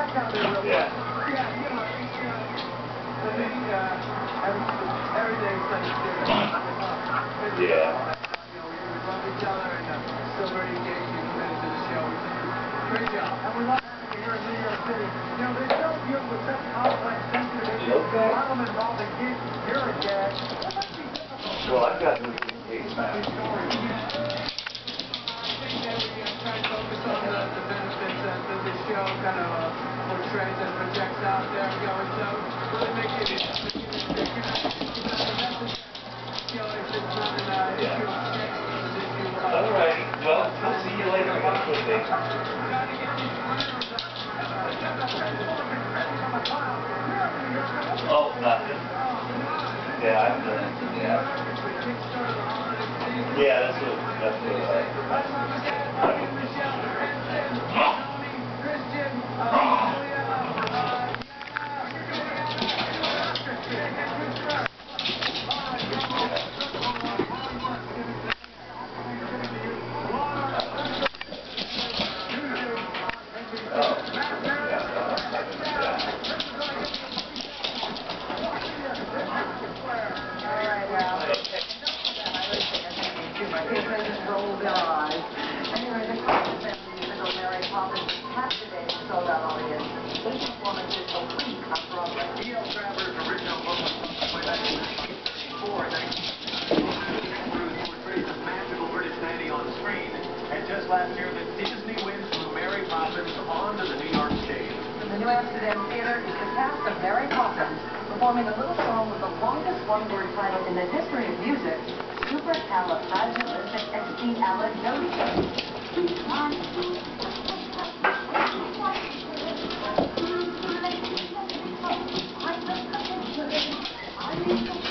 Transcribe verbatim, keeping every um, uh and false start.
that kind of real Yeah. Yeah, you know, it's, uh, I think, uh, every, every day is Thanksgiving. Yeah. You know, we love each other and uh, still very engaged and committed to the show. Great job. And we love having you here in New York City. You know, they still deal with such complex, sensitive issues. A lot of them involving kids. You're a dad. Well, I've got this case now. I think that we uh, try to focus on the, the benefits that the, the show kind of uh, portrays and projects out there. You know, so really make it, make it, make it, you know, it's it's not an uh, issue of sex, it's an issue of... All right. Well, we'll see you later. I got a quick thing. Oh, nothing. Yeah, I'm the, yeah. Yeah, that's what, that's what, uh, roll their eyes. Anyway, the Christmas musical Mary Poppins captivated sold-out audience. This performance is a week on Broadway. E L. Travers' original book way back in nineteen sixty-four, portrays a magical British nanny on screen. And just last year, the Disney wins flew Mary Poppins onto the New York stage. From the New Amsterdam Theater is the cast of Mary Poppins performing a little song with the longest one-word title in the history of music. Supercalifragilisticexpialidocious.